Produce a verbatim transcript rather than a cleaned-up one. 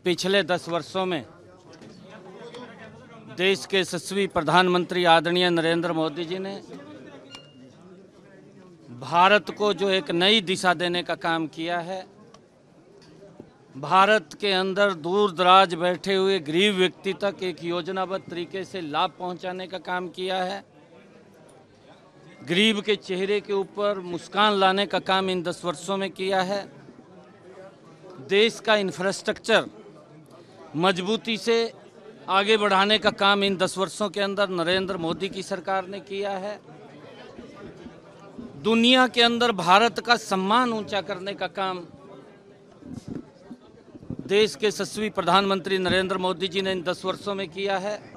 पिछले दस वर्षों में देश के यशस्वी प्रधानमंत्री आदरणीय नरेंद्र मोदी जी ने भारत को जो एक नई दिशा देने का काम किया है, भारत के अंदर दूर दराज बैठे हुए गरीब व्यक्ति तक एक योजनाबद्ध तरीके से लाभ पहुंचाने का काम किया है, गरीब के चेहरे के ऊपर मुस्कान लाने का काम इन दस वर्षों में किया है। देश का इंफ्रास्ट्रक्चर मजबूती से आगे बढ़ाने का काम इन दस वर्षों के अंदर नरेंद्र मोदी की सरकार ने किया है। दुनिया के अंदर भारत का सम्मान ऊंचा करने का काम देश के यशस्वी प्रधानमंत्री नरेंद्र मोदी जी ने इन दस वर्षों में किया है।